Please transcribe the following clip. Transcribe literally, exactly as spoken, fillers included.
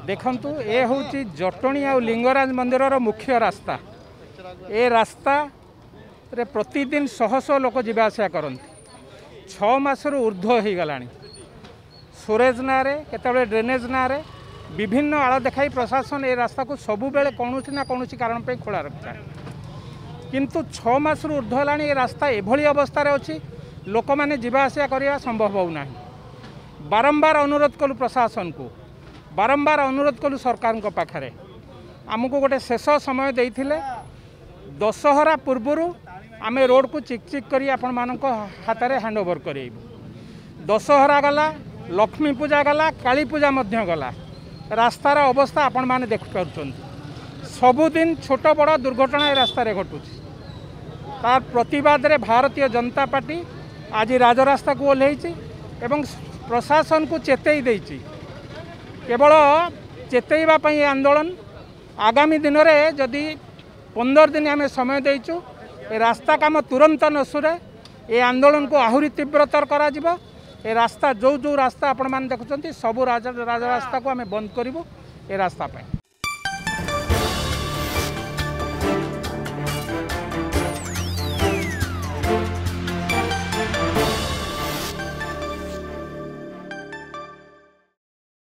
देखंतु ए हूँ जटणी आ लिंगराज मंदिर मुख्य रास्ता। ए रास्ता रे प्रतिदिन शह शह लोक जीवा आसा करते। छः मासर ऊर्ध्व हो गला सुरेज ना केतबे ड्रेनेज ना विभिन्न आड़ देखाई प्रशासन ए रास्ता को सबु बेले कौन ना कौन कारण पे खोला रखता है, किंतु छः मासर ऊर्ध्व है ये रास्ता एभली अवस्था अच्छी लोक मैंने जीवा आसा करने संभव होना। बारंबार अनुरोध कलु प्रशासन को, बारंबार अनुरोध कलु सरकार पाखे आमको गोटे शेष समय देइथिले दशहरा पूर्वर आम रोड को चिक चिक करी आपण मानक हाथ में हैंड ओवर करेबू। दशहरा गला, लक्ष्मी पूजा गला, काली पूजा मध्य गला, रास्तार अवस्था आपण माने देखिपार सबुदिन छोट बड़ दुर्घटना रास्ता घटुची। तार प्रतिवाद रे भारतीय जनता पार्टी आज राजरास्ता को ओह्लैची एवं प्रशासन को चेतई देइची। केवल चेतईबा पई आंदोलन आगामी दिन में जदि पंदर दिन आम समय देचु ए रास्ता काम तुरंत नसुरे ए आंदोलन को आहुरी तीव्रतर करा जिवो। ए रास्ता जो जो रास्ता आपण मान देखुचंती सबु राज राजरास्ता को आम बंद करिवो ए रास्ता पे।